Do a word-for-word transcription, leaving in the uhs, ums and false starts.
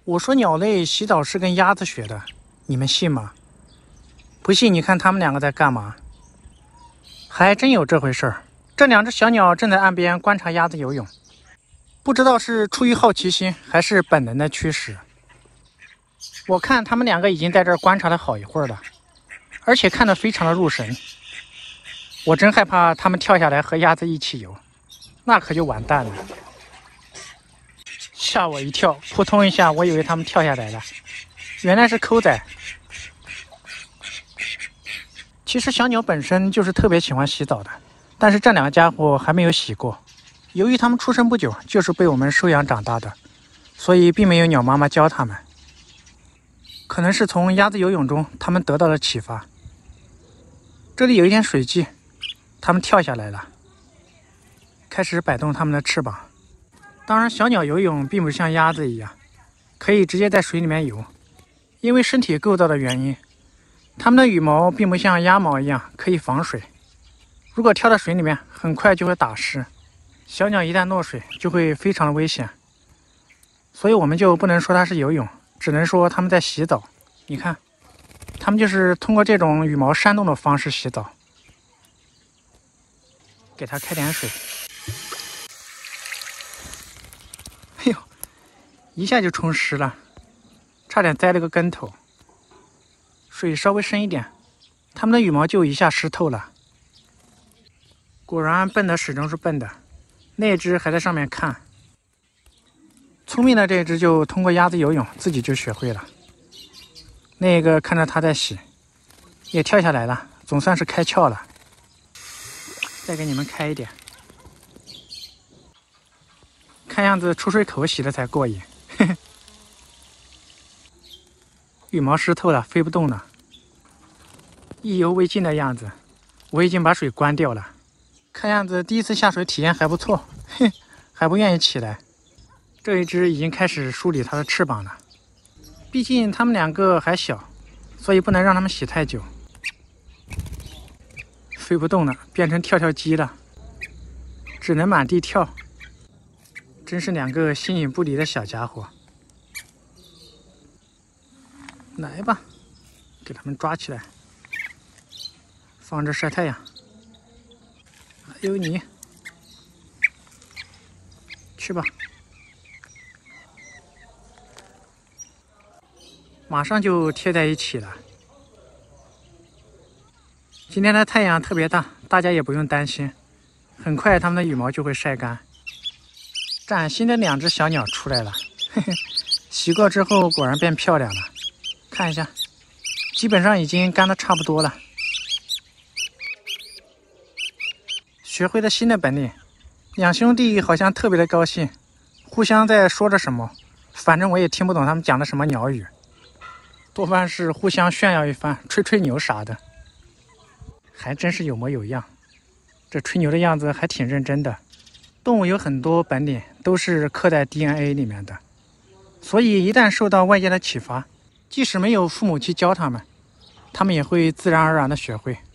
我说鸟类洗澡是跟鸭子学的，你们信吗？不信，你看它们两个在干嘛？还真有这回事儿。这两只小鸟正在岸边观察鸭子游泳，不知道是出于好奇心还是本能的驱使。我看它们两个已经在这儿观察了好一会儿了，而且看得非常的入神。我真害怕它们跳下来和鸭子一起游，那可就完蛋了。吓我一跳，扑通一下，我以为它们跳下来了，原来是抠仔。其实小鸟本身就是特别喜欢洗澡的，但是这两个家伙还没有洗过。由于它们出生不久，就是被我们收养长大的，所以并没有鸟妈妈教它们。可能是从鸭子游泳中，它们得到了启发。这里有一点水迹，它们跳下来了，开始摆动它们的翅膀。当然，小鸟游泳并不像鸭子一样，可以直接在水里面游，因为身体构造的原因，它们的羽毛并不像鸭毛一样可以防水。如果跳到水里面，很快就会打湿。小鸟一旦落水，就会非常的危险。所以我们就不能说它是游泳，只能说它们在洗澡。你看，它们就是通过这种羽毛扇动的方式洗澡。给它开点水。哎呦，一下就冲湿了，差点栽了个跟头。水稍微深一点，它们的羽毛就一下湿透了。果然笨的始终是笨的，那只还在上面看。聪明的这只就通过鸭子游泳，自己就学会了。那个看着它在洗，也跳下来了，总算是开窍了。再给你们开一点，看样子出水口洗的才过瘾。嘿嘿，羽毛湿透了，飞不动了，意犹未尽的样子。我已经把水关掉了，看样子第一次下水体验还不错，嘿，还不愿意起来。这一只已经开始梳理它的翅膀了，毕竟它们两个还小，所以不能让它们洗太久。飞不动了，变成跳跳鸡了，只能满地跳。真是两个形影不离的小家伙。来吧，给它们抓起来，放着晒太阳。还有你，去吧。马上就贴在一起了。今天的太阳特别大，大家也不用担心，很快它们的羽毛就会晒干。崭新的两只小鸟出来了，嘿嘿，洗过之后果然变漂亮了。看一下，基本上已经干得差不多了。学会了新的本领，两兄弟好像特别的高兴，互相在说着什么，反正我也听不懂他们讲的什么鸟语，多半是互相炫耀一番，吹吹牛啥的。还真是有模有样，这吹牛的样子还挺认真的。动物有很多本领都是刻在 D N A 里面的，所以一旦受到外界的启发，即使没有父母去教他们，他们也会自然而然的学会。